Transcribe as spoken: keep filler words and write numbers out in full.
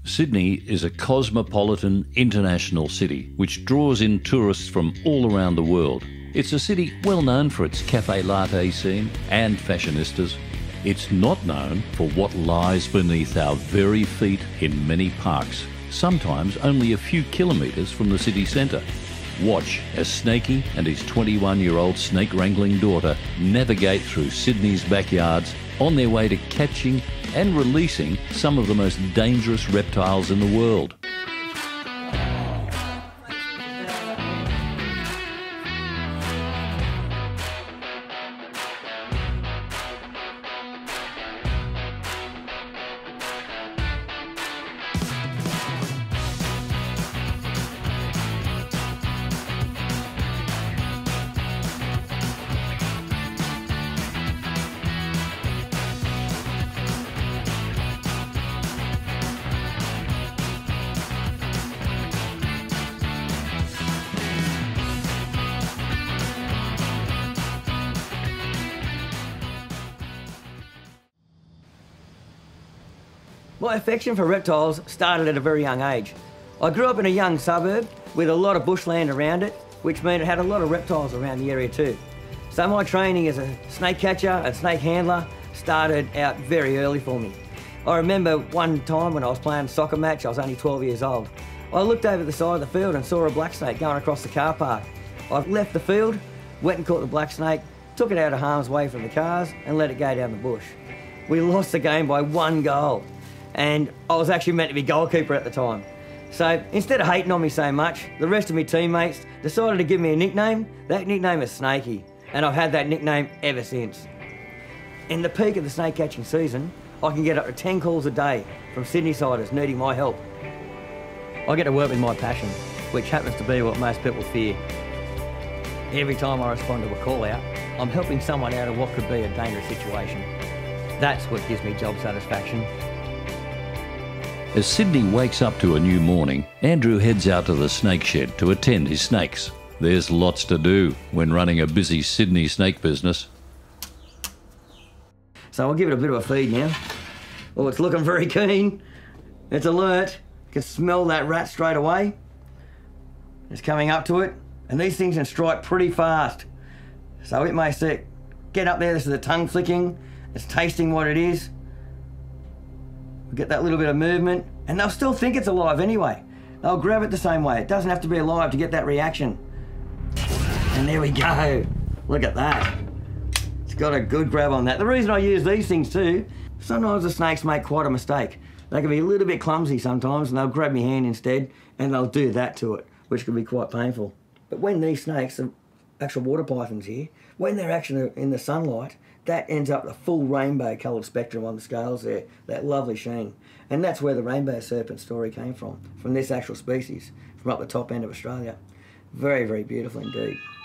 Sydney is a cosmopolitan international city which draws in tourists from all around the world. It's a city well known for its cafe latte scene and fashionistas. It's not known for what lies beneath our very feet in many parks, sometimes only a few kilometres from the city centre. Watch as Snakey and his twenty-one-year-old snake wrangling daughter navigate through Sydney's backyards on their way to catching and releasing some of the most dangerous reptiles in the world. My affection for reptiles started at a very young age. I grew up in a young suburb with a lot of bushland around it, which meant it had a lot of reptiles around the area too. So my training as a snake catcher and snake handler started out very early for me. I remember one time when I was playing a soccer match, I was only twelve years old. I looked over the side of the field and saw a black snake going across the car park. I left the field, went and caught the black snake, took it out of harm's way from the cars and let it go down the bush. We lost the game by one goal. And I was actually meant to be goalkeeper at the time. So instead of hating on me so much, the rest of my teammates decided to give me a nickname. That nickname is Snakey, and I've had that nickname ever since. In the peak of the snake catching season, I can get up to ten calls a day from Sydney-siders needing my help. I get to work with my passion, which happens to be what most people fear. Every time I respond to a call out, I'm helping someone out of what could be a dangerous situation. That's what gives me job satisfaction. As Sydney wakes up to a new morning, Andrew heads out to the snake shed to attend his snakes. There's lots to do when running a busy Sydney snake business. So I'll give it a bit of a feed now. Oh, it's looking very keen. It's alert. Can smell that rat straight away. It's coming up to it. And these things can strike pretty fast. So it may see, get up there, this is the tongue flicking. It's tasting what it is. Get that little bit of movement, and they'll still think it's alive anyway. They'll grab it the same way. It doesn't have to be alive to get that reaction. And there we go. Look at that. It's got a good grab on that. The reason I use these things too, sometimes the snakes make quite a mistake. They can be a little bit clumsy sometimes, and they'll grab my hand instead, and they'll do that to it, which can be quite painful. But when these snakes, the actual water pythons here, when they're actually in the sunlight, that ends up the full rainbow coloured spectrum on the scales there, that lovely sheen. And that's where the rainbow serpent story came from, from this actual species, from up the top end of Australia. Very, very beautiful indeed.